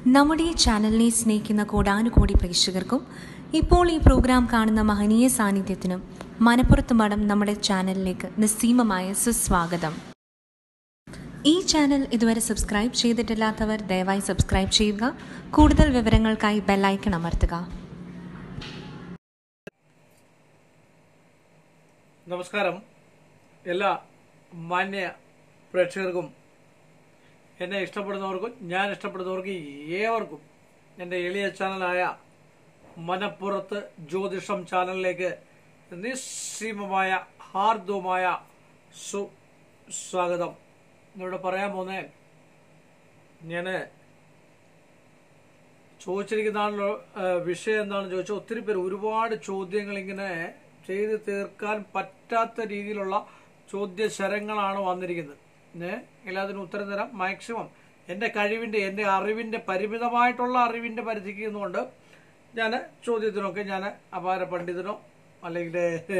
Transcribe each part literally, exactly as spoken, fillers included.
നമ്മുടെ ചാനലിനെ സ്നേഹിക്കുന്ന കോടാനുകോടി പ്രേക്ഷകർക്കും ഇപ്പോൾ ഈ പ്രോഗ്രാം കാണുന്ന മഹനീയ സാന്നിധ്യത്തിനും മനപ്പുറത്ത് മഠം നമ്മുടെ ചാനലിലേക്ക് നിസ്സീമമായ സുസ്വാഗതം. ഈ ചാനൽ ഇതുവരെ സബ്സ്ക്രൈബ് ചെയ്തിട്ടില്ലാത്തവർ ദയവായി സബ്സ്ക്രൈബ് ചെയ്യുക. കൂടുതൽ വിവരങ്ങൾക്കായി ബെല്ലൈക്കൺ അമർത്തുക. നമസ്കാരം. എല്ലാ മാന്യ പ്രേക്ഷകർക്കും എന്നെ ഇഷ്ടപ്പെടുന്നവർക്കും ഞാൻ ഇഷ്ടപ്പെടുന്നവർക്കും ഏവർക്കും എൻ്റെ എളിയ ചാനലായ മനപ്പുറത്ത് ജ്യോതിഷം ചാനലിലേക്ക് നിസ്സീമമായ ഹാർദവുമായ സുസ്വാഗതം. ഇവിടെ പറയാൻ പോന്നേ, ഞാൻ ചോദിച്ചിരിക്കുന്ന വിഷയം എന്താണെന്ന് ചോദിച്ചാൽ, ഒത്തിരി പേര് ഒരുപാട് ചോദ്യങ്ങൾ ഇങ്ങനെ ചെയ്ത് തീർക്കാൻ പറ്റാത്ത രീതിയിലുള്ള ചോദ്യശരങ്ങളാണ് വന്നിരിക്കുന്നത്. എല്ലാത്തിനും ഉത്തരം തരാം മാക്സിമം എൻ്റെ കഴിവിൻ്റെ എൻ്റെ അറിവിൻ്റെ പരിമിതമായിട്ടുള്ള അറിവിൻ്റെ പരിധിക്ക് നിന്നുകൊണ്ട് ഞാൻ ചോദ്യത്തിനൊക്കെ ഞാൻ അപാര പണ്ഡിതനോ അല്ലെങ്കിൽ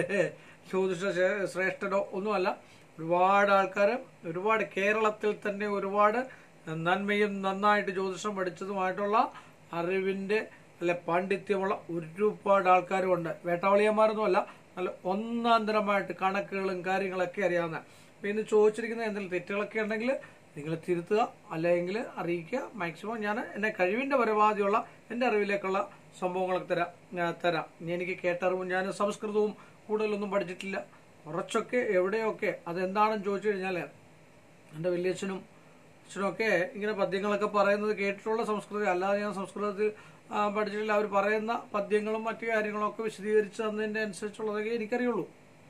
ജ്യോതിഷ ശ്രേഷ്ഠനോ ഒന്നുമല്ല. ഒരുപാട് ആൾക്കാർ ഒരുപാട് കേരളത്തിൽ തന്നെ ഒരുപാട് നന്മയും നന്നായിട്ട് ജ്യോതിഷം പഠിച്ചതുമായിട്ടുള്ള അറിവിൻ്റെ അല്ലെ പാണ്ഡിത്യമുള്ള ഒരുപാട് ആൾക്കാരുമുണ്ട്. വേട്ടാവളിയന്മാരൊന്നുമല്ല, നല്ല ഒന്നാന്തരമായിട്ട് കണക്കുകളും കാര്യങ്ങളൊക്കെ അറിയാവുന്ന. അപ്പം ഇന്ന് ചോദിച്ചിരിക്കുന്ന എന്തെങ്കിലും തെറ്റുകളൊക്കെ ഉണ്ടെങ്കിൽ നിങ്ങൾ തിരുത്തുക, അല്ലെങ്കിൽ അറിയിക്കുക. മാക്സിമം ഞാൻ എൻ്റെ കഴിവിൻ്റെ പരമാവധിയുള്ള എൻ്റെ അറിവിലേക്കുള്ള സംഭവങ്ങളൊക്കെ തരാം തരാം എനിക്ക് കേട്ടറിവും, ഞാൻ സംസ്കൃതവും കൂടുതലൊന്നും പഠിച്ചിട്ടില്ല. കുറച്ചൊക്കെ എവിടെയൊക്കെ അതെന്താണെന്ന് ചോദിച്ചു കഴിഞ്ഞാൽ, എൻ്റെ വലിയച്ഛനും അച്ഛനൊക്കെ ഇങ്ങനെ പദ്യങ്ങളൊക്കെ പറയുന്നത് കേട്ടിട്ടുള്ള സംസ്കൃതം, അല്ലാതെ ഞാൻ സംസ്കൃതത്തിൽ പഠിച്ചിട്ടില്ല. അവർ പറയുന്ന പദ്യങ്ങളും മറ്റു കാര്യങ്ങളൊക്കെ വിശദീകരിച്ച് തന്നതിൻ്റെ അനുസരിച്ചുള്ളതൊക്കെ എനിക്കറിയുള്ളൂ.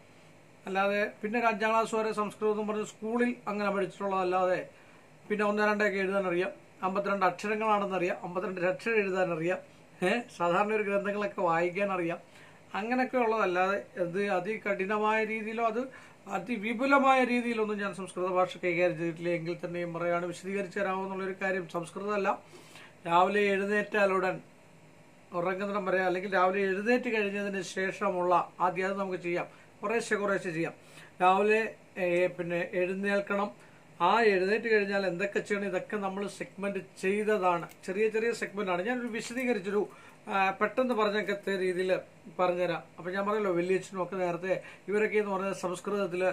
അല്ലാതെ പിന്നെ ഒരു അഞ്ചാം ക്ലാസ് വരെ സംസ്കൃതം എന്ന് പറഞ്ഞ് സ്കൂളിൽ അങ്ങനെ പഠിച്ചിട്ടുള്ളതല്ലാതെ പിന്നെ ഒന്ന് രണ്ടൊക്കെ എഴുതാനറിയാം, അമ്പത്തിരണ്ട് അക്ഷരങ്ങളാണെന്നറിയാം, അമ്പത്തിരണ്ട് അക്ഷരം എഴുതാനറിയാം, ഏഹ് സാധാരണ ഒരു ഗ്രന്ഥങ്ങളൊക്കെ വായിക്കാനറിയാം. അങ്ങനെയൊക്കെ ഉള്ളതല്ലാതെ അത് അതികഠിനമായ രീതിയിലോ അത് അതിവിപുലമായ രീതിയിലൊന്നും ഞാൻ സംസ്കൃത ഭാഷ കൈകാര്യം ചെയ്തിട്ടില്ല. എങ്കിൽ തന്നെയും പറയാണ്, വിശദീകരിച്ച് തരാമെന്നുള്ളൊരു കാര്യം. സംസ്കൃതമല്ല, രാവിലെ എഴുന്നേറ്റാലുടൻ ഉറങ്ങുന്നിടം വരെ അല്ലെങ്കിൽ രാവിലെ എഴുന്നേറ്റ് കഴിഞ്ഞതിന് ശേഷമുള്ള ആദ്യം അത് നമുക്ക് ചെയ്യാം, കുറേശ്ശെ കുറേശ്ശെ ചെയ്യാം. രാവിലെ പിന്നെ എഴുന്നേൽക്കണം. ആ എഴുന്നേറ്റ് കഴിഞ്ഞാൽ എന്തൊക്കെ ചെയ്യണം, ഇതൊക്കെ നമ്മൾ സെഗ്മെന്റ് ചെയ്തതാണ്. ചെറിയ ചെറിയ സെഗ്മെന്റാണ്. ഞാനൊരു വിശദീകരിച്ചൊരു പെട്ടെന്ന് പറഞ്ഞൊക്കെ രീതിയിൽ പറഞ്ഞുതരാം. അപ്പം ഞാൻ പറഞ്ഞല്ലോ, വലിയച്ഛനും ഒക്കെ നേരത്തെ ഇവരൊക്കെ എന്ന് പറഞ്ഞാൽ സംസ്കൃതത്തിൽ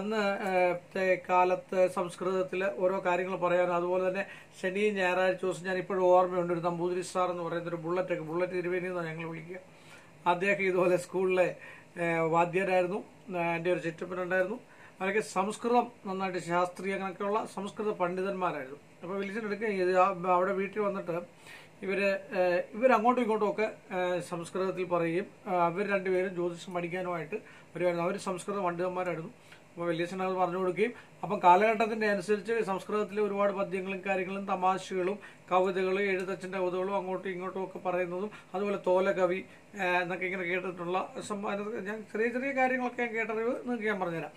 അന്നത്തെ കാലത്ത് സംസ്കൃതത്തിൽ ഓരോ കാര്യങ്ങൾ പറയാനും, അതുപോലെ തന്നെ ശനി ഞായറാഴ്ച ദിവസം ഞാൻ ഇപ്പോഴും ഓർമ്മയുണ്ട്, ഒരു നമ്പൂതിരി സാർ എന്ന് പറയുന്ന ഒരു ബുള്ളറ്റൊക്കെ ബുള്ളറ്റ് തിരുവേനി എന്നാണ് ഞങ്ങൾ വിളിക്കുക. അദ്ദേഹം ഇതുപോലെ സ്കൂളിലെ വാദ്യരായിരുന്നു. എൻ്റെ ഒരു ചുറ്റപ്പനുണ്ടായിരുന്നു. അവരൊക്കെ സംസ്കൃതം നന്നായിട്ട് ശാസ്ത്രീയ അങ്ങനെയൊക്കെയുള്ള സംസ്കൃത പണ്ഡിതന്മാരായിരുന്നു. അപ്പോൾ വിളിച്ചിട്ടെടുക്കുക അവിടെ വീട്ടിൽ വന്നിട്ട് ഇവര് ഇവരങ്ങോട്ടും ഇങ്ങോട്ടും ഒക്കെ സംസ്കൃതത്തിൽ പറയുകയും അവർ രണ്ടുപേരും ജ്യോതിഷം പഠിക്കാനുമായിട്ട് വരുമായിരുന്നു. അവർ സംസ്കൃത പണ്ഡിതന്മാരായിരുന്നു. അപ്പോൾ വലിയച്ഛൻ അത് പറഞ്ഞു കൊടുക്കുകയും, അപ്പം കാലഘട്ടത്തിന്റെ അനുസരിച്ച് സംസ്കൃതത്തിലെ ഒരുപാട് പദ്യങ്ങളും കാര്യങ്ങളും തമാശകളും കവിതകളും എഴുത്തച്ഛൻ്റെ കവിതകളും അങ്ങോട്ടും ഇങ്ങോട്ടും ഒക്കെ പറയുന്നതും, അതുപോലെ തോലകവി എന്നൊക്കെ ഇങ്ങനെ കേട്ടിട്ടുള്ള ഞാൻ ചെറിയ ചെറിയ കാര്യങ്ങളൊക്കെ ഞാൻ കേട്ടറിവ് നിങ്ങൾക്ക് ഞാൻ പറഞ്ഞുതരാം.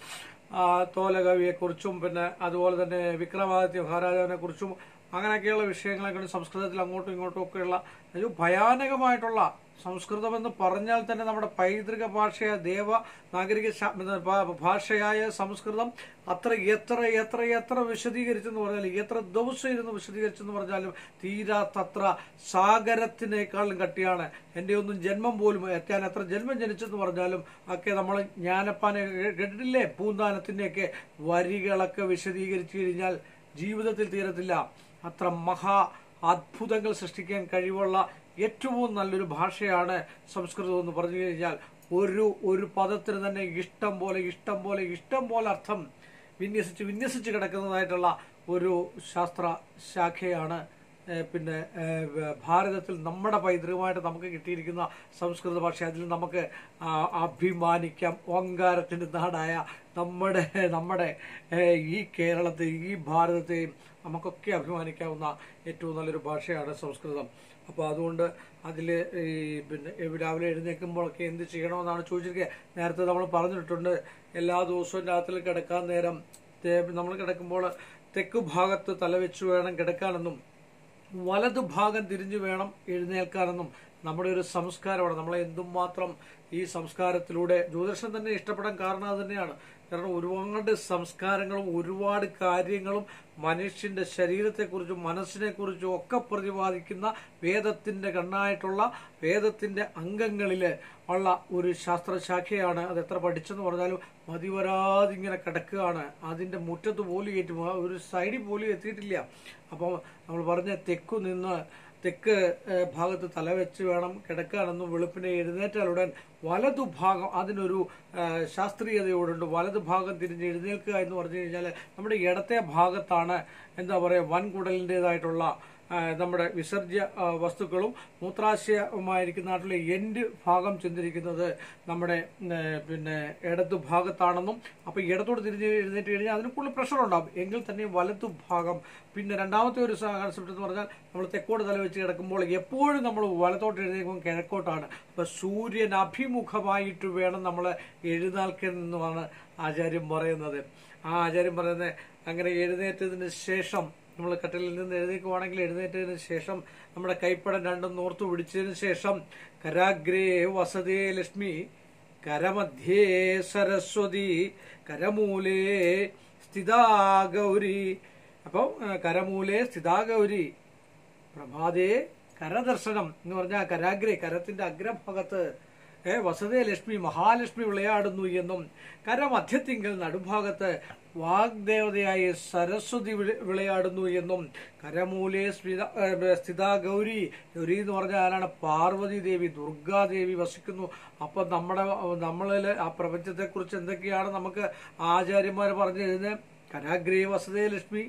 തോലകവിയെക്കുറിച്ചും പിന്നെ അതുപോലെ തന്നെ വിക്രമാദിത്യ മഹാരാജാവിനെ കുറിച്ചും അങ്ങനെയൊക്കെയുള്ള വിഷയങ്ങളൊക്കെ സംസ്കൃതത്തിൽ അങ്ങോട്ടും ഇങ്ങോട്ടും ഒക്കെയുള്ള ഒരു ഭയാനകമായിട്ടുള്ള സംസ്കൃതം എന്ന് പറഞ്ഞാൽ തന്നെ നമ്മുടെ പൈതൃക ഭാഷയായ ദേവ നാഗരിക ഭാഷയായ സംസ്കൃതം അത്ര എത്ര എത്ര എത്ര വിശദീകരിച്ചെന്ന് പറഞ്ഞാലും, എത്ര ദിവസം ഇരുന്ന് വിശദീകരിച്ചെന്ന് പറഞ്ഞാലും തീരാത്തത്ര സാഗരത്തിനേക്കാളും കട്ടിയാണ്. എൻ്റെ ഒന്നും ജന്മം പോലും ഞാൻ എത്ര ജന്മം ജനിച്ചെന്ന് പറഞ്ഞാലും ഒക്കെ നമ്മൾ ജ്ഞാനപ്പാനെ കേട്ടിട്ടില്ലേ, പൂന്താനത്തിൻ്റെയൊക്കെ വരികളൊക്കെ വിശദീകരിച്ചു കഴിഞ്ഞാൽ ജീവിതത്തിൽ തീരത്തില്ല. അത്ര മഹാ അത്ഭുതങ്ങൾ സൃഷ്ടിക്കാൻ കഴിവുള്ള ഏറ്റവും നല്ലൊരു ഭാഷയാണ് സംസ്കൃതം എന്ന് പറഞ്ഞു കഴിഞ്ഞാൽ, ഒരു ഒരു പദത്തിന് തന്നെ ഇഷ്ടം പോലെ ഇഷ്ടം പോലെ ഇഷ്ടം പോലെ അർത്ഥം വിന്യസിച്ച് വിന്യസിച്ച് കിടക്കുന്നതായിട്ടുള്ള ഒരു ശാസ്ത്ര ശാഖയാണ് പിന്നെ ഭാരതത്തിൽ നമ്മുടെ പൈതൃകമായിട്ട് നമുക്ക് കിട്ടിയിരിക്കുന്ന സംസ്കൃത ഭാഷ. അതിൽ നമുക്ക് അഭിമാനിക്കാം. ഓങ്കാരത്തിൻ്റെ നാടായ നമ്മുടെ നമ്മുടെ ഈ കേരളത്തെ ഈ ഭാരതത്തെയും നമുക്കൊക്കെ അഭിമാനിക്കാവുന്ന ഏറ്റവും നല്ലൊരു ഭാഷയാണ് സംസ്കൃതം. അപ്പോൾ അതുകൊണ്ട് അതിൽ ഈ പിന്നെ രാവിലെ എഴുന്നേൽക്കുമ്പോഴൊക്കെ എന്ത് ചെയ്യണമെന്നാണ് ചോദിച്ചിരിക്കുക. നേരത്തെ നമ്മൾ പറഞ്ഞിട്ടുണ്ട്, എല്ലാ ദിവസവും രാത്രി കിടക്കാൻ നേരം നമ്മൾ കിടക്കുമ്പോൾ തെക്കു ഭാഗത്ത് തലവെച്ച് വേണം കിടക്കാനെന്നും വലതു ഭാഗം തിരിഞ്ഞു വേണം എഴുന്നേൽക്കാനെന്നും നമ്മുടെ ഒരു സംസ്കാരമാണ്. നമ്മളെ എന്തുമാത്രം ഈ സംസ്കാരത്തിലൂടെ ജ്യോതിഷം തന്നെ ഇഷ്ടപ്പെടാൻ കാരണം അത് തന്നെയാണ്. കാരണം ഒരുപാട് സംസ്കാരങ്ങളും ഒരുപാട് കാര്യങ്ങളും മനുഷ്യന്റെ ശരീരത്തെക്കുറിച്ചും മനസ്സിനെക്കുറിച്ചും ഒക്കെ പ്രതിപാദിക്കുന്ന വേദത്തിന്റെ കണ്ണായിട്ടുള്ള വേദത്തിന്റെ അംഗങ്ങളിൽ ഉള്ള ഒരു ശാസ്ത്രശാഖയാണ്. അത് എത്ര പഠിച്ചെന്ന് പറഞ്ഞാലും മതിവരാതിങ്ങനെ കിടക്കുകയാണ്. അതിന്റെ മുറ്റത്ത് പോലും ഏറ്റു ഒരു സൈഡിൽ പോലും എത്തിയിട്ടില്ല. അപ്പോൾ നമ്മൾ പറഞ്ഞ തെക്കു നിന്ന് തെക്ക് ഭാഗത്ത് തലവെച്ച് വേണം കിടക്കാനെന്നും വെളുപ്പിനെ എഴുന്നേറ്റാലുടൻ വലതുഭാഗം അതിനൊരു ശാസ്ത്രീയതയോടുണ്ട്. വലതുഭാഗം തിരിഞ്ഞ് എഴുന്നേൽക്കുക എന്ന് പറഞ്ഞു കഴിഞ്ഞാൽ നമ്മുടെ ഇടത്തെ ഭാഗത്താണ് എന്താ പറയുക വൻകുടലിൻ്റെതായിട്ടുള്ള നമ്മുടെ വിസർജ്യ വസ്തുക്കളും മൂത്രാശയമായിരിക്കുന്നതായിട്ടുള്ള എൻഡ് ഭാഗം ചെന്നിരിക്കുന്നത് നമ്മുടെ പിന്നെ ഇടതു ഭാഗത്താണെന്നും അപ്പോൾ ഇടത്തോട് തിരിഞ്ഞ് എഴുന്നേറ്റ് കഴിഞ്ഞാൽ അതിന് കൂടുതൽ പ്രഷർ ഉണ്ടാകും. എങ്കിൽ തന്നെ വലതു ഭാഗം. പിന്നെ രണ്ടാമത്തെ ഒരു കൺസെപ്റ്റ് എന്ന് പറഞ്ഞാൽ നമ്മൾ തെക്കോട്ട് തല വെച്ച് കിടക്കുമ്പോൾ എപ്പോഴും നമ്മൾ വലത്തോട്ട് എഴുന്നേൽക്കുമ്പോൾ കിഴക്കോട്ടാണ്. അപ്പോൾ സൂര്യൻ അഭിമുഖമായിട്ട് വേണം നമ്മൾ എഴുന്നേൽക്കണമെന്നാണ് ആചാര്യം പറയുന്നത്. ആ ആചാര്യം പറയുന്നത് അങ്ങനെ എഴുന്നേറ്റതിന് ശേഷം നമ്മൾ കട്ടിലിൽ നിന്ന് എഴുന്നേൽക്കുവാണെങ്കിൽ എഴുന്നേറ്റതിന് ശേഷം നമ്മുടെ കൈപ്പടം രണ്ടും നോർത്തു പിടിച്ചതിന് ശേഷം കരാഗ്രേ വസതേ ലക്ഷ്മി കരമധ്യേ സരസ്വതി കരമൂലേ സ്ഥിതാ ഗൗരി. അപ്പോൾ കരമൂലേ സ്ഥിതാ ഗൗരി പ്രഭാതേ കരദർശനം എന്ന് പറഞ്ഞാൽ കരാഗ്രേ കരത്തിന്റെ അഗ്രഭാഗത്ത് ഏ വസതേ ലക്ഷ്മി മഹാലക്ഷ്മി വിളയാടുന്നു എന്നും കരമധ്യത്തിങ്കൽ നടുഭാഗത്ത് വാഗ്ദേവതയായ സരസ്വതി വിളയാടുന്നു എന്നും കരമൂലേ സ്ഥിതാ ഗൗരി. ഗൗരി എന്ന് പറഞ്ഞാൽ ആരാണ്? പാർവതി ദേവി, ദുർഗാദേവി വസിക്കുന്നു. അപ്പൊ നമ്മുടെ നമ്മളിൽ ആ പ്രപഞ്ചത്തെക്കുറിച്ച് എന്തൊക്കെയാണ് നമുക്ക് ആചാര്യന്മാർ പറഞ്ഞു തരുന്നത്? കരാഗ്രേ വസതേ ലക്ഷ്മി,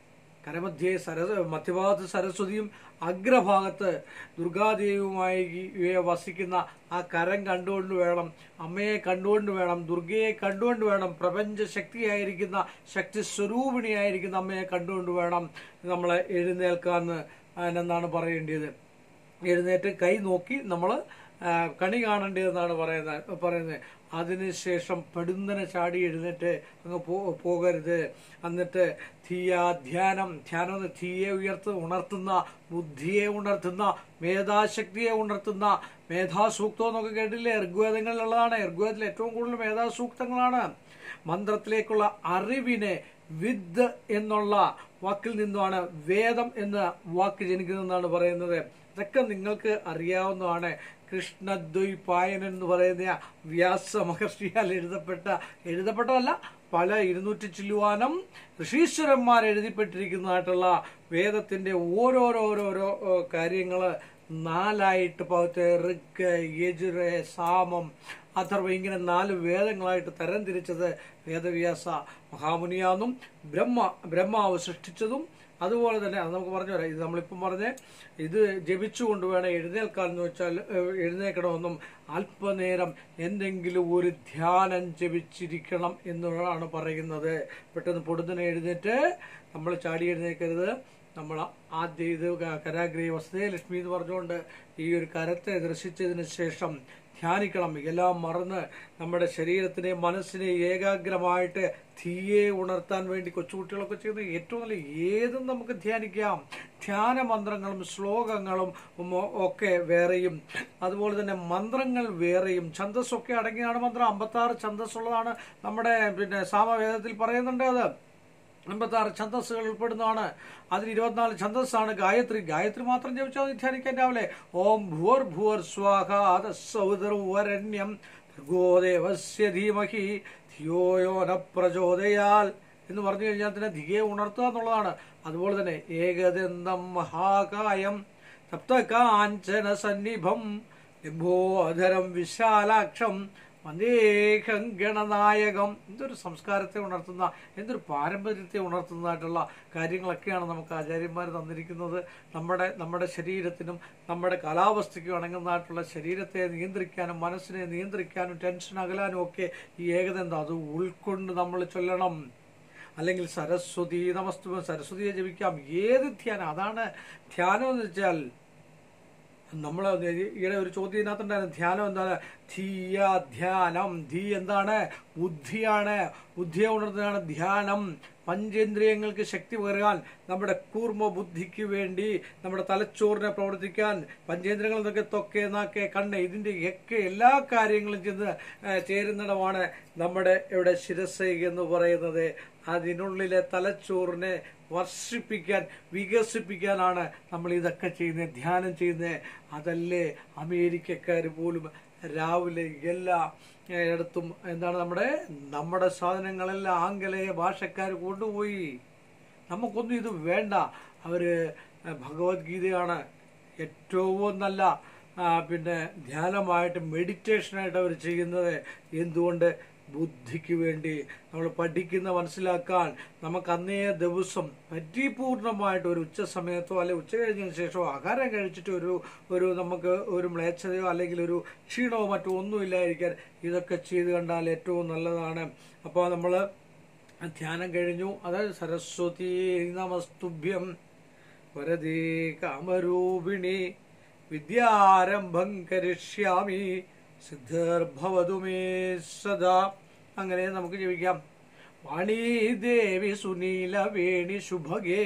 കരമധ്യേ സരസ് മധ്യഭാഗത്ത് സരസ്വതിയും അഗ്രഭാഗത്ത് ദുർഗാദേവിയുമായി വസിക്കുന്ന ആ കരം കണ്ടുകൊണ്ട് വേണം, അമ്മയെ കണ്ടുകൊണ്ട് വേണം, ദുർഗയെ കണ്ടുകൊണ്ട് വേണം, പ്രപഞ്ച ശക്തിയായിരിക്കുന്ന ശക്തി സ്വരൂപിണിയായിരിക്കുന്ന അമ്മയെ കണ്ടുകൊണ്ട് വേണം നമ്മൾ എഴുന്നേൽക്കാന്ന് എന്നാണ് പറയേണ്ടത്. എഴുന്നേറ്റ് കൈ നോക്കി നമ്മൾ കണി കാണേണ്ടതെന്നാണ് പറയുന്നത് പറയുന്നത് അതിനുശേഷം പെടുന്നനെ ചാടി എഴുന്നേറ്റ് അങ്ങ് പോകരുത്. എന്നിട്ട് ധീയ ധ്യാനം ധ്യാനം എന്ന് ധീയെ ഉയർത്ത് ഉണർത്തുന്ന, ബുദ്ധിയെ ഉണർത്തുന്ന, മേധാശക്തിയെ ഉണർത്തുന്ന മേധാസൂക്തം എന്നൊക്കെ കേട്ടില്ലേ? ഋഗ്വേദങ്ങളിലുള്ളതാണ്. ഋഗ്വേദത്തിൽ ഏറ്റവും കൂടുതൽ മേധാസൂക്തങ്ങളാണ്. മന്ത്രത്തിലേക്കുള്ള അറിവിനെ വിദ് എന്നുള്ള വാക്കിൽ നിന്നുമാണ് വേദം എന്ന വാക്ക് ജനിക്കുന്നതെന്നാണ് പറയുന്നത്. ഇതൊക്കെ നിങ്ങൾക്ക് അറിയാവുന്നതാണ്. കൃഷ്ണദ്വൈപായനൻ എന്ന് പറയുന്ന വ്യാസ മഹർഷിയാൽ എഴുതപ്പെട്ട എഴുതപ്പെട്ടതല്ല പല ഇരുന്നൂറ്റി ചില്ലുവാനം ഋഷീശ്വരന്മാർ എഴുതിപ്പെട്ടിരിക്കുന്നതായിട്ടുള്ള വേദത്തിന്റെ ഓരോരോരോരോ കാര്യങ്ങൾ നാലായിട്ട് പകുത്ത് ഋഗ്, യജുര്, സാമം, അഥർവ ഇങ്ങനെ നാല് വേദങ്ങളായിട്ട് തരം തിരിച്ചത് വേദവ്യാസ മഹാമുനിയാന്നും ബ്രഹ്മ ബ്രഹ്മാവ് സൃഷ്ടിച്ചതും അതുപോലെ തന്നെ അത് നമുക്ക് പറഞ്ഞു തരാം. ഇത് നമ്മളിപ്പം പറഞ്ഞ് ഇത് ജപിച്ചുകൊണ്ട് വേണം എഴുന്നേൽക്കാൻ എന്ന് വെച്ചാൽ എഴുന്നേൽക്കണമെന്നും അല്പനേരം എന്തെങ്കിലും ഒരു ധ്യാനം ജപിച്ചിരിക്കണം എന്നുള്ളതാണ് പറയുന്നത്. പെട്ടെന്ന് പൊടുന്നനെ എഴുന്നേറ്റ് നമ്മൾ ചാടി എഴുന്നേൽക്കരുത്. നമ്മൾ ആദ്യം ഇത് കരാഗ്രേ വസതേ ലക്ഷ്മി എന്ന് പറഞ്ഞുകൊണ്ട് ഈ ഒരു കരത്തെ ദർശിച്ചതിന് ശേഷം ധ്യാനിക്കണം. എല്ലാം മറന്ന് നമ്മുടെ ശരീരത്തിനെ മനസ്സിനെ ഏകാഗ്രമായിട്ട് ധീയെ ഉണർത്താൻ വേണ്ടി കൊച്ചുകുട്ടികളൊക്കെ ചെയ്യുന്ന ഏറ്റവും നല്ല ഏതും നമുക്ക് ധ്യാനിക്കാം. ധ്യാന മന്ത്രങ്ങളും ശ്ലോകങ്ങളും ഒക്കെ വേറെയും അതുപോലെ തന്നെ മന്ത്രങ്ങൾ വേറെയും ഛന്ദസ്സൊക്കെ അടങ്ങിയാണ് മന്ത്രം. അമ്പത്തി ആറ് ഛന്ദസ്സുള്ളതാണ് നമ്മുടെ പിന്നെ സാമവേദത്തിൽ പറയുന്നുണ്ട്. അത് അമ്പത്തി ആറ് ഛന്ദസ്സുകൾ ഉൾപ്പെടുന്നതാണ്. അതിൽ ഇരുപത്തിനാല് ഛന്ദസ്സാണ് ഗായത്രി. ഗായത്രി മാത്രം ജപിച്ചാൽ ധ്യാനിക്കാൻ രാവിലെ ഓം ഭൂർ ഭൂർ സ്വാഹ സൗദർവരണ്യം ഭർഗോദേവസ്യ ധീമഹി ധിയോയോ ന പ്രചോദയാൽ എന്ന് പറഞ്ഞു കഴിഞ്ഞാൽ തന്നെ ധിയെ ഉണർത്തുക എന്നുള്ളതാണ്. അതുപോലെ തന്നെ ഏകദന്തം മഹാകായം സപ്തകാഞ്ചന സന്നിഭം ലംബോധരം വിശാലാക്ഷം വന്ദേഹം ഗണനായകം. എന്തൊരു സംസ്കാരത്തെ ഉണർത്തുന്ന എന്തൊരു പാരമ്പര്യത്തെ ഉണർത്തുന്നതായിട്ടുള്ള കാര്യങ്ങളൊക്കെയാണ് നമുക്ക് ആചാര്യന്മാർ തന്നിരിക്കുന്നത്. നമ്മുടെ നമ്മുടെ ശരീരത്തിനും നമ്മുടെ കാലാവസ്ഥയ്ക്കും ഇണങ്ങുന്നതായിട്ടുള്ള ശരീരത്തെ നിയന്ത്രിക്കാനും മനസ്സിനെ നിയന്ത്രിക്കാനും ടെൻഷൻ അകലാനും ഒക്കെ ഈ ഏകദന്തം അത് ഉൾക്കൊണ്ട് നമ്മൾ ചൊല്ലണം. അല്ലെങ്കിൽ സരസ്വതി നമസ്തു സരസ്വതിയെ ജപിക്കാം. ഏത് ധ്യാനം? അതാണ് ധ്യാനം എന്ന് വെച്ചാൽ നമ്മൾ ഈയിടെ ഒരു ചോദ്യം ഇതിനകത്തുണ്ടായിരുന്നു, ധ്യാനം എന്താണ്? ധീയ ധ്യാനം. ധീ എന്താണ്? ബുദ്ധിയാണ്. ബുദ്ധിയെ ഉണർത്തുന്നതാണ് ധ്യാനം. പഞ്ചേന്ദ്രിയങ്ങൾക്ക് ശക്തി പകരാൻ, നമ്മുടെ കൂർമ്മ ബുദ്ധിക്ക് വേണ്ടി, നമ്മുടെ തലച്ചോറിനെ പ്രവർത്തിക്കാൻ, പഞ്ചേന്ദ്രിയങ്ങൾ എന്നൊക്കെ തൊക്കെ നാക്കെ കണ്ണ് ഇതിന്റെ ഒക്കെ എല്ലാ കാര്യങ്ങളും ചെന്ന് ചേരുന്നിടമാണ് നമ്മുടെ ഇവിടെ ശിരസ് എന്ന് പറയുന്നത്. അതിനുള്ളിലെ തലച്ചോറിനെ വർഷിപ്പിക്കാൻ, വികസിപ്പിക്കാനാണ് നമ്മൾ ഇതൊക്കെ ചെയ്യുന്നത്, ധ്യാനം ചെയ്യുന്നത്. അതല്ലേ അമേരിക്കക്കാർ പോലും രാവിലെ എല്ലാ ഇടത്തും എന്താണ് നമ്മുടെ നമ്മുടെ സാധനങ്ങളെല്ലാം ആംഗലേയ ഭാഷക്കാർ കൊണ്ടുപോയി. നമുക്കൊന്നും ഇത് വേണ്ട. അവര് ഭഗവത്ഗീതയാണ് ഏറ്റവും നല്ല പിന്നെ ധ്യാനമായിട്ട്, മെഡിറ്റേഷനായിട്ട് അവർ ചെയ്യുന്നത്. എന്തുകൊണ്ട്? ബുദ്ധിക്ക് വേണ്ടി. നമ്മൾ പഠിക്കുന്ന മനസ്സിലാക്കാൻ നമുക്ക് അന്നേ ദിവസം പരിപൂർണമായിട്ട് ഒരു ഉച്ച സമയത്തോ അല്ലെങ്കിൽ ഉച്ച കഴിഞ്ഞതിന് ശേഷമോ ആഹാരം കഴിച്ചിട്ട് ഒരു ഒരു നമുക്ക് ഒരു മ്ലേച്ഛതയോ അല്ലെങ്കിൽ ഒരു ക്ഷീണമോ മറ്റോ ഒന്നുമില്ലായിരിക്കാൻ ഇതൊക്കെ ചെയ്ത് കണ്ടാൽ ഏറ്റവും നല്ലതാണ്. അപ്പോൾ നമ്മൾ ധ്യാനം കഴിഞ്ഞു. അതായത് സരസ്വതി നമസ്തുഭ്യം വരദേ കാമരൂപിണി വിദ്യാരംഭം കരിഷ്യാമി സിദ്ധിർഭവതു മേ സദാ. അങ്ങനെ നമുക്ക് ജപിക്കാം. വാണീ ദേവി സുനീല വേണി ശുഭഗേ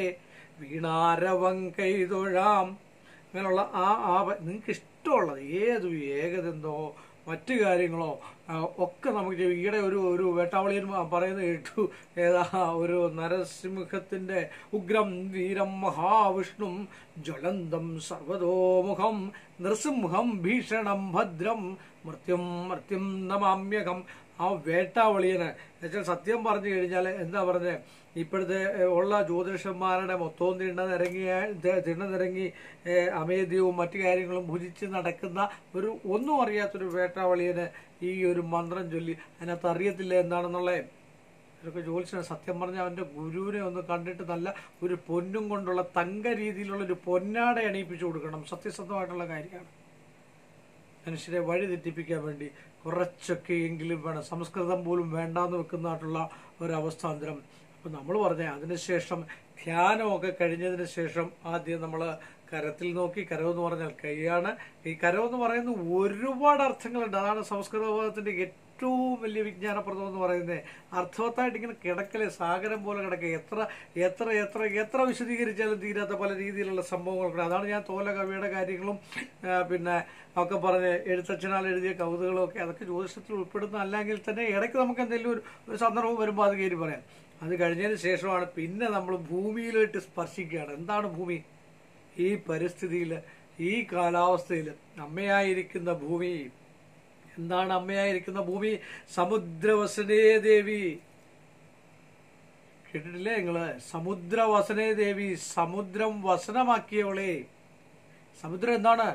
വീണാരവം കൈതൊഴാം. അങ്ങനെയുള്ള ആ ആ നിങ്ങൾക്ക് ഇഷ്ടമുള്ളത് ഏതു ഏകതെന്തോ മറ്റു കാര്യങ്ങളോ ഒക്കെ നമുക്ക് ജപിക്കാം. ഈയിടെ ഒരു ഒരു വേട്ടാവളിയിൽ പറയുന്നത് കേട്ടു, ഏതാ ഒരു നരസിംഹത്തിന്റെ ഉഗ്രം വീരം മഹാവിഷ്ണു ജ്വലന്തം സർവതോമുഖം നൃസിംഹം ഭീഷണം ഭദ്രം മൃത്യും മൃത്യും നമാമ്യകം. ആ വേട്ടാവളിയന് എന്നുവെച്ചാൽ സത്യം പറഞ്ഞു കഴിഞ്ഞാൽ എന്താ പറഞ്ഞത്, ഇപ്പോഴത്തെ ഉള്ള ജ്യോതിഷന്മാരുടെ മൊത്തവും തിണ്ണനിറങ്ങിയ തിണ്ണനിറങ്ങി അമേദ്യവും മറ്റു കാര്യങ്ങളും ഭുജിച്ച് നടക്കുന്ന ഒരു ഒന്നും അറിയാത്തൊരു വേട്ടാവളിയന് ഈ ഒരു മന്ത്രം ചൊല്ലി അതിനകത്ത് അറിയത്തില്ല എന്താണെന്നുള്ളത്. ഇതൊക്കെ ജ്യോത്സ്യൻ സത്യം പറഞ്ഞാൽ അവൻ്റെ ഗുരുവിനെ ഒന്ന് കണ്ടിട്ട് നല്ല ഒരു പൊന്നും കൊണ്ടുള്ള തങ്ക രീതിയിലുള്ള ഒരു പൊന്നാട അണിയിപ്പിച്ചു കൊടുക്കണം. സത്യസന്ധമായിട്ടുള്ള കാര്യമാണ്. മനുഷ്യരെ വഴി തെറ്റിപ്പിക്കാൻ വേണ്ടി കുറച്ചൊക്കെ എങ്കിലും വേണം. സംസ്കൃതം പോലും വേണ്ടാന്ന് വെക്കുന്നതായിട്ടുള്ള ഒരവസ്ഥാന്തരം. അപ്പം നമ്മൾ പറഞ്ഞ അതിനുശേഷം ധ്യാനമൊക്കെ കഴിഞ്ഞതിന് ശേഷം ആദ്യം നമ്മൾ കരത്തിൽ നോക്കി. കരമെന്ന് പറഞ്ഞാൽ കൈയാണ്. ഈ കരമെന്ന് പറയുന്നത് ഒരുപാട് അർത്ഥങ്ങളുണ്ട്. അതാണ് സംസ്കൃത പദത്തിന്റെ ഏറ്റവും വലിയ വിജ്ഞാനപ്രദം എന്ന് പറയുന്നത്. അർത്ഥവത്തായിട്ട് ഇങ്ങനെ കിടക്കലെ സാഗരം പോലെ കിടക്കുക. എത്ര എത്ര എത്ര എത്ര വിശദീകരിച്ചാലും തീരാത്ത പല രീതിയിലുള്ള സംഭവങ്ങളൊക്കെ. അതാണ് ഞാൻ തോല കവിയുടെ കാര്യങ്ങളും പിന്നെ ഒക്കെ പറഞ്ഞ് എഴുത്തച്ഛനാൽ എഴുതിയ കവിതകളും ഒക്കെ അതൊക്കെ ജ്യോതിഷത്തിൽ ഉൾപ്പെടുന്ന അല്ലെങ്കിൽ തന്നെ ഇടയ്ക്ക് നമുക്ക് എന്തെങ്കിലും ഒരു ഒരു സന്ദർഭം വരുമ്പോൾ അത് കയറി പറയാം. അത് കഴിഞ്ഞതിന് ശേഷമാണ് പിന്നെ നമ്മൾ ഭൂമിയിലോട്ട് സ്പർശിക്കുകയാണ്. എന്താണ് ഭൂമി? ഈ പരിസ്ഥിതിയിൽ, ഈ കാലാവസ്ഥയിൽ അമ്മയായിരിക്കുന്ന ഭൂമി. എന്താണ് അമ്മയായിരിക്കുന്ന ഭൂമി? സമുദ്രവസനേ ദേവി. കേട്ടിട്ടില്ലേ നിങ്ങള്? സമുദ്രവസനേ ദേവി, സമുദ്രം വസനമാക്കിയവളെ. സമുദ്രം എന്താണ്?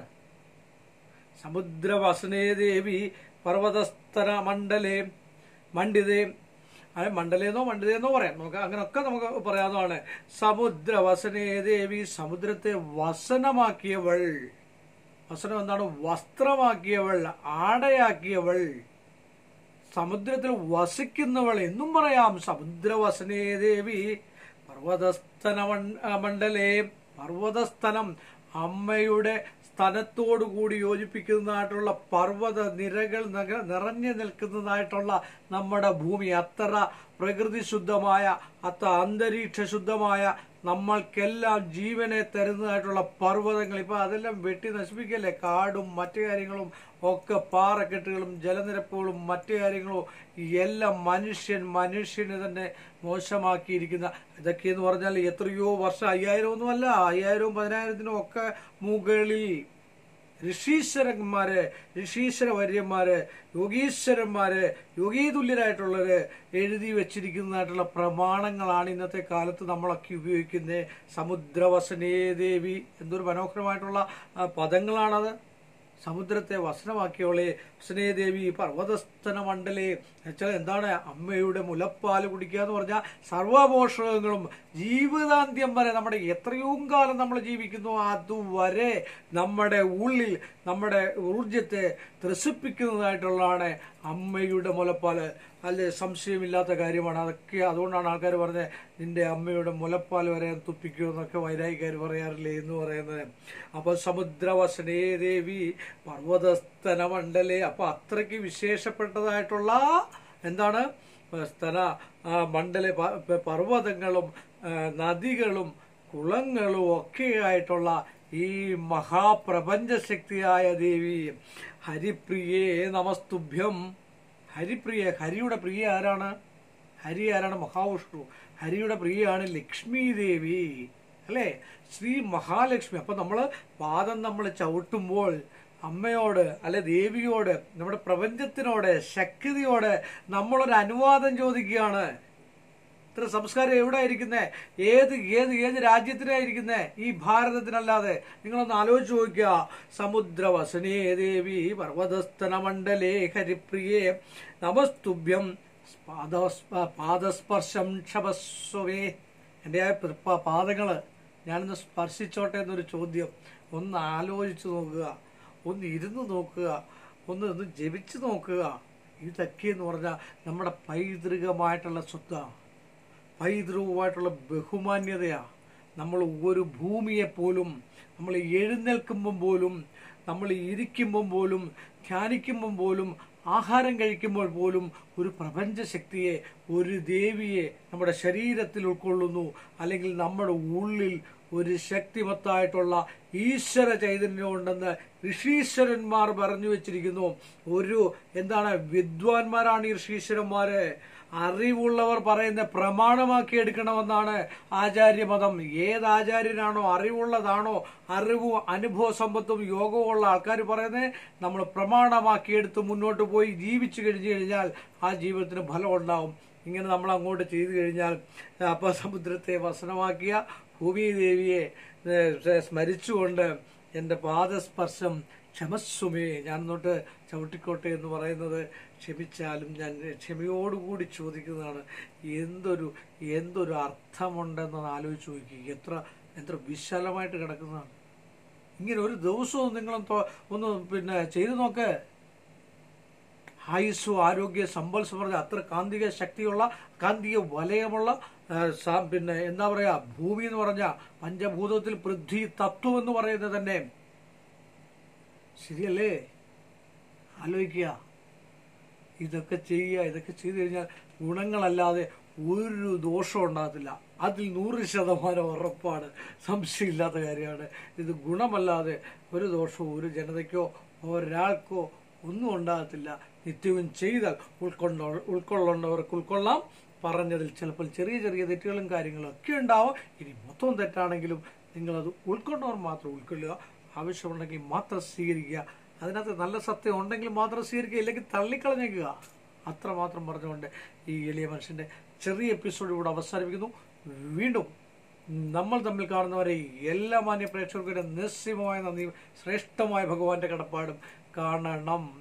സമുദ്രവസനേ ദേവി പർവ്വതസ്തര മണ്ഡലേ മണ്ഡിതേ. അതെ, മണ്ഡലേന്നോ മണ്ഡിതേന്നോ പറയാം നമുക്ക്. അങ്ങനെയൊക്കെ നമുക്ക് പറയാവുന്നതാണ്. സമുദ്രവസനേ ദേവി, സമുദ്രത്തെ വസനമാക്കിയവൾ. വസനം എന്താണ്? വസ്ത്രമാക്കിയവൾ, ആടയാക്കിയവൾ, സമുദ്രത്തിൽ വസിക്കുന്നവൾ എന്നും പറയാം. സമുദ്രവസനേ ദേവി പർവ്വതസ്തന മണ്ഡലേ. പർവ്വതസ്തനം, അമ്മയുടെ സ്ഥലത്തോടുകൂടി യോജിപ്പിക്കുന്നതായിട്ടുള്ള പർവ്വത നിരകൾ നിറഞ്ഞു നിൽക്കുന്നതായിട്ടുള്ള നമ്മുടെ ഭൂമി. അത്ര പ്രകൃതി ശുദ്ധമായ, അത്ര അന്തരീക്ഷ ശുദ്ധമായ, നമ്മൾക്കെല്ലാം ജീവനെ തരുന്നതായിട്ടുള്ള പർവ്വതങ്ങൾ. ഇപ്പൊ അതെല്ലാം വെട്ടി നശിപ്പിക്കല്ലേ. കാടും മറ്റു കാര്യങ്ങളും ഒക്കെ, പാറക്കെട്ടുകളും ജലനിരപ്പുകളും മറ്റു കാര്യങ്ങളും എല്ലാം മനുഷ്യൻ മനുഷ്യന് തന്നെ മോശമാക്കിയിരിക്കുന്ന ഇതൊക്കെയെന്ന് പറഞ്ഞാൽ എത്രയോ വർഷം, അയ്യായിരം ഒന്നുമല്ല, അയ്യായിരവും പതിനായിരത്തിനും ഒക്കെ മുകളിൽ ഋഷീശ്വരന്മാര്, ഋഷീശ്വര വര്യന്മാര്, യോഗീശ്വരന്മാര്, യോഗീതുല്യരായിട്ടുള്ളവര് എഴുതി വെച്ചിരിക്കുന്നതായിട്ടുള്ള പ്രമാണങ്ങളാണ് ഇന്നത്തെ കാലത്ത് നമ്മളൊക്കെ ഉപയോഗിക്കുന്നത്. സമുദ്രവസനേ ദേവി, എന്തൊരു മനോഹരമായിട്ടുള്ള പദങ്ങളാണത്. സമുദ്രത്തെ വസനമാക്കിയവളെ വസനേ ദേവി പർവ്വതസ്ഥന മണ്ഡലേ. എന്നുവെച്ചാൽ എന്താണ്? അമ്മയുടെ മുലപ്പാല് കുടിക്കുക എന്ന് പറഞ്ഞാൽ സർവപോഷകങ്ങളും ജീവിതാന്ത്യം വരെ, നമ്മുടെ എത്രയും കാലം നമ്മൾ ജീവിക്കുന്നു അതുവരെ നമ്മുടെ ഉള്ളിൽ നമ്മുടെ ഊർജത്തെ ത്രസിപ്പിക്കുന്നതായിട്ടുള്ളതാണ് അമ്മയുടെ മുലപ്പാല് അല്ലെ, സംശയമില്ലാത്ത കാര്യമാണ്. അതൊക്കെ അതുകൊണ്ടാണ് ആൾക്കാർ പറഞ്ഞത് നിന്റെ അമ്മയുടെ മുലപ്പാൽ വരെ തുപ്പിക്കുമെന്നൊക്കെ വൈരാഗിക്കാർ പറയാറില്ലേ എന്ന് പറയുന്നത്. അപ്പൊ സമുദ്രവസനേ ദേവി പർവ്വതസ്തന മണ്ഡലേ, അപ്പൊ അത്രയ്ക്ക് വിശേഷപ്പെട്ടതായിട്ടുള്ള എന്താണ് സ്തന മണ്ഡല പർവ്വതങ്ങളും നദികളും കുളങ്ങളും ഒക്കെയായിട്ടുള്ള ഈ മഹാപ്രപഞ്ചശക്തിയായ ദേവി ഹരിപ്രിയേ നമസ്തുഭ്യം. ഹരിപ്രിയ, ഹരിയുടെ പ്രിയ ആരാണ്? ഹരി ആരാണ്? മഹാവിഷ്ണു. ഹരിയുടെ പ്രിയയാണ് ലക്ഷ്മി ദേവി അല്ലേ, ശ്രീ മഹാലക്ഷ്മി. അപ്പൊ നമ്മള് പാദം നമ്മൾ ചവിട്ടുമ്പോൾ അമ്മയോട് അല്ലെ ദേവിയോട്, നമ്മുടെ പ്രപഞ്ചത്തിനോട്, ശക്തിയോട് നമ്മളൊരു അനുവാദം ചോദിക്കുകയാണ്. ഇത്ര സംസ്കാരം എവിടെ ഇരിക്കുന്നേ? ഏത് ഏത് ഏത് രാജ്യത്തിനായിരിക്കുന്നേ? ഈ ഭാരതത്തിനല്ലാതെ. നിങ്ങളൊന്ന് ആലോചിച്ച് നോക്കുക. സമുദ്രവസനേ ദേവി പർവ്വതസ്തന മണ്ഡലേ ഹരിപ്രിയേ നമസ്തുഭ്യം പാദസ്പർശം ക്ഷമസ്വമേ. എൻ്റെ ആ പാദങ്ങള് ഞാനൊന്ന് സ്പർശിച്ചോട്ടെ എന്നൊരു ചോദ്യം. ഒന്ന് ആലോചിച്ച് നോക്കുക, ഒന്ന് ഇരുന്ന് നോക്കുക, ഒന്ന് ഒന്ന് ജപിച്ച് നോക്കുക. ഇതൊക്കെ എന്ന് പറഞ്ഞാൽ നമ്മുടെ പൈതൃകമായിട്ടുള്ള സ്വത്താണ്, പൈതൃകമായിട്ടുള്ള ബഹുമാന്യതയാണ്. നമ്മൾ ഒരു ഭൂമിയെപ്പോലും നമ്മൾ എഴുന്നേൽക്കുമ്പം പോലും, നമ്മൾ ഇരിക്കുമ്പം പോലും, ധ്യാനിക്കുമ്പം പോലും, ആഹാരം കഴിക്കുമ്പോൾ പോലും ഒരു പ്രപഞ്ചശക്തിയെ, ഒരു ദേവിയെ നമ്മുടെ ശരീരത്തിൽ ഉൾക്കൊള്ളുന്നു. അല്ലെങ്കിൽ നമ്മുടെ ഉള്ളിൽ ഒരു ശക്തിമത്തായിട്ടുള്ള ഈശ്വര ചൈതന്യം ഉണ്ടെന്ന് ഋഷീശ്വരന്മാർ പറഞ്ഞു വെച്ചിരിക്കുന്നു. ഒരു എന്താണ് വിദ്വാൻമാരാണ് ഈ ഋഷീശ്വരന്മാര്. അറിവുള്ളവർ പറയുന്ന പ്രമാണമാക്കി എടുക്കണമെന്നാണ് ആചാര്യമതം. ഏത് ആചാര്യനാണോ അറിവുള്ളതാണോ, അറിവും അനുഭവ സമ്പത്തും യോഗവും ഉള്ള ആൾക്കാർ പറയുന്നത് നമ്മൾ പ്രമാണമാക്കി എടുത്ത് മുന്നോട്ട് പോയി ജീവിച്ചു കഴിഞ്ഞു കഴിഞ്ഞാൽ ആ ജീവിതത്തിന് ഫലം ഉണ്ടാവും. ഇങ്ങനെ നമ്മൾ അങ്ങോട്ട് ചെയ്തു കഴിഞ്ഞാൽ അപ്പൊ സമുദ്രത്തെ വസനമാക്കിയ ഭൂമിദേവിയെ സ്മരിച്ചുകൊണ്ട് എൻ്റെ പാദസ്പർശം ക്ഷമസ്വമേ, ഞാൻ തൊട്ട് ചവിട്ടിക്കോട്ടെ എന്ന് പറയുന്നത് ക്ഷമിച്ചാലും ഞാൻ ക്ഷമയോടുകൂടി ചോദിക്കുന്നതാണ്. എന്തൊരു എന്തൊരു അർത്ഥമുണ്ടെന്നത് ആലോചിച്ച് നോക്കി. എത്ര എത്ര വിശാലമായിട്ട് കിടക്കുന്നതാണ്. ഇങ്ങനെ ഒരു ദിവസവും നിങ്ങളൊന്ന് ഒന്ന് പിന്നെ ചെയ്തു നോക്ക്. ആയുസ്സു ആരോഗ്യ സമ്പൽ സമൃദ്ധി, അത്ര കാന്തിക ശക്തിയുള്ള കാന്തിക വലയമുള്ള പിന്നെ എന്താ പറയാ ഭൂമി എന്ന് പറഞ്ഞ പഞ്ചഭൂതത്തിൽ പൃഥ്വി തത്വം എന്ന് പറയുന്നത് തന്നെ ശരിയല്ലേ? ആലോചിക്കുക. ഇതൊക്കെ ചെയ്യുക. ഇതൊക്കെ ചെയ്തു കഴിഞ്ഞാൽ ഗുണങ്ങളല്ലാതെ ഒരു ദോഷവും ഉണ്ടാകത്തില്ല. അതിൽ നൂറ് ശതമാനം ഉറപ്പാണ്, സംശയമില്ലാത്ത കാര്യമാണ്. ഇത് ഗുണമല്ലാതെ ഒരു ദോഷവും ഒരു ജനതയ്ക്കോ ഒരാൾക്കോ ഒന്നും ഉണ്ടാകത്തില്ല. നിത്യവും ചെയ്താൽ ഉൾക്കൊണ്ട ഉൾക്കൊള്ളേണ്ടവർക്ക് ഉൾക്കൊള്ളാം. പറഞ്ഞതിൽ ചിലപ്പോൾ ചെറിയ ചെറിയ തെറ്റുകളും കാര്യങ്ങളും ഒക്കെ ഉണ്ടാവും. ഇനി മൊത്തം തെറ്റാണെങ്കിലും നിങ്ങളത് ഉൾക്കൊണ്ടവർ മാത്രം ഉൾക്കൊള്ളുക. ആവശ്യമുണ്ടെങ്കിൽ മാത്രം സ്വീകരിക്കുക. അതിനകത്ത് നല്ല സത്യം ഉണ്ടെങ്കിൽ മാത്രം സ്വീകരിക്കുക, ഇല്ലെങ്കിൽ തള്ളിക്കളഞ്ഞേക്കുക. അത്രമാത്രം പറഞ്ഞുകൊണ്ട് ഈ എളിയ മനുഷ്യന്റെ ചെറിയ എപ്പിസോഡ് ഇവിടെ അവസാനിപ്പിക്കുന്നു. വീണ്ടും നമ്മൾ തമ്മിൽ കാണുന്നവരെ എല്ലാ മാന്യ പ്രേക്ഷകർക്കും നിസ്സീമമായ നന്ദിയും ശ്രേഷ്ഠമായ ഭഗവാന്റെ കടപ്പാടും കാണണം.